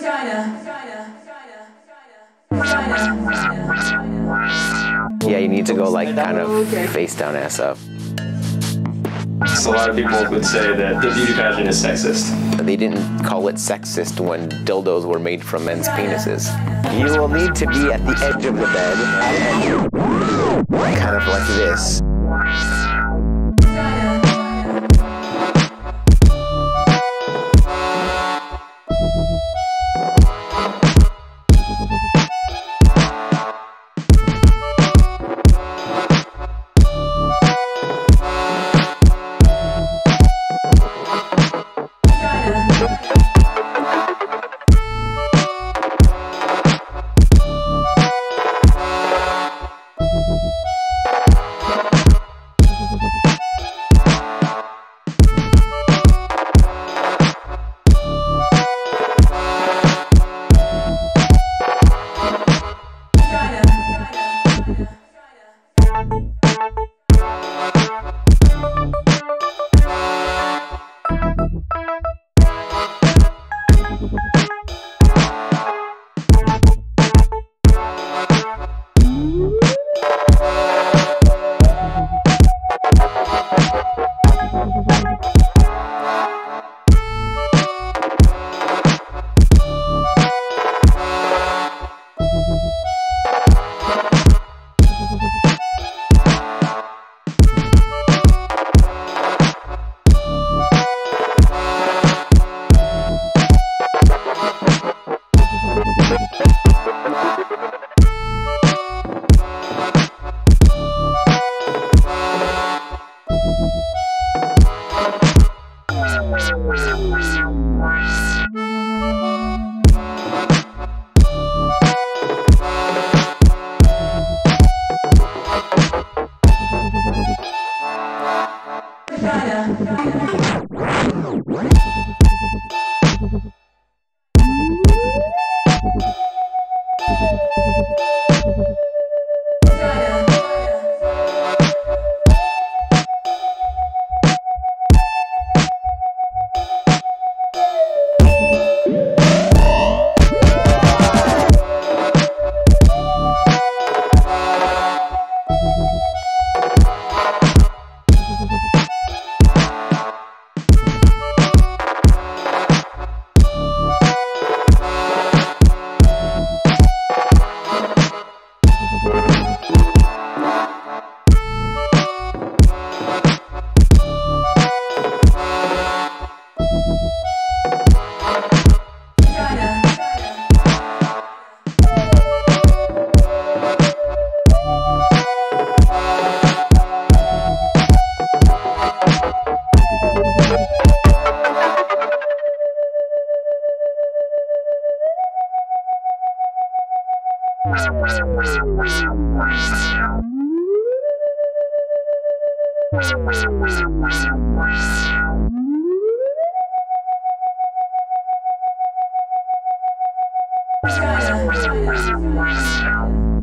Yeah, you need to go like kind of face down, ass up. So a lot of people would say that the beauty pageant is sexist. They didn't call it sexist when dildos were made from men's penises. You will need to be at the edge of the bed, kind of like this. Vagina.